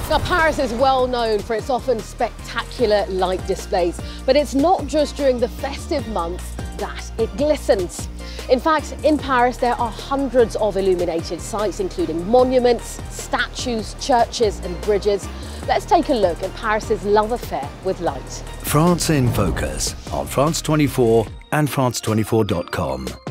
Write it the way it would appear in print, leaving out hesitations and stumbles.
Now, Paris is well known for its often spectacular light displays, but it's not just during the festive months that it glistens. In fact, in Paris, there are hundreds of illuminated sites, including monuments, statues, churches and bridges. Let's take a look at Paris's love affair with light. France in Focus on France 24 and France24.com.